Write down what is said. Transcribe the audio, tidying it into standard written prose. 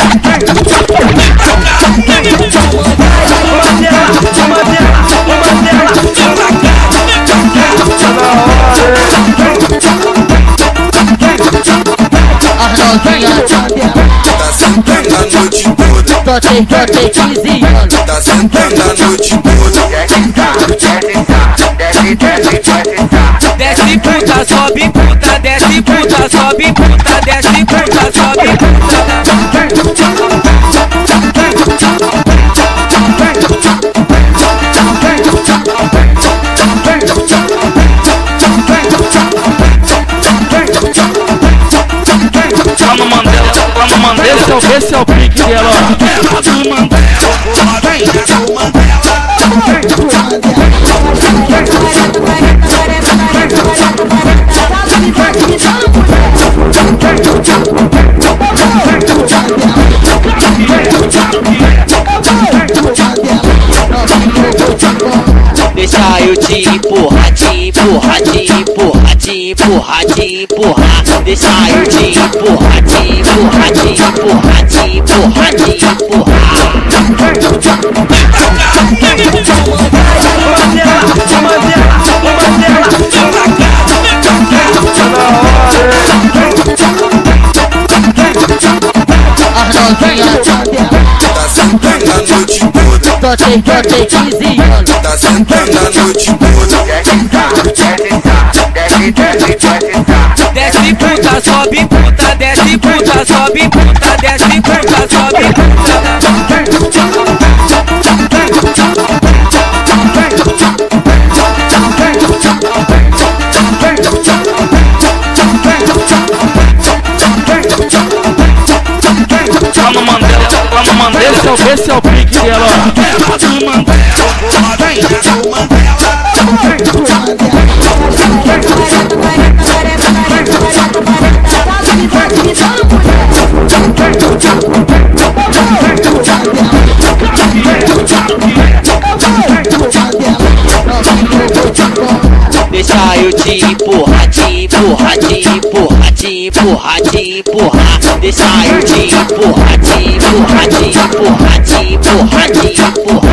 Tá sentando a noite toda. Só tem 15 anos. Tá sentando a noite toda. Desce puta, sobe puta, desce puta, sobe puta, desce puta, sobe puta. Vamos Mandela, esse é o pique dela, Deixa eu te empurrar, te empurrar, te empurrar, te empurrar, te empurrar. Deixa eu te empurrar, te empurrar, te empurrar, te empurrar, te empurrar. Tá sentando a noite toda. Só tem 15 anos. Tá sentando a noite toda. Desce puta, sobe puta, desce puta, sobe puta, desce puta, sobe puta. vamos Mandela, esse é o pique dela, Deixa eu te empurrar, te empurrar, te empurrar, te empurrar, te empurrar. Deixa eu te empurrar, te empurrar, te empurrar, te empurrar, te empurrar.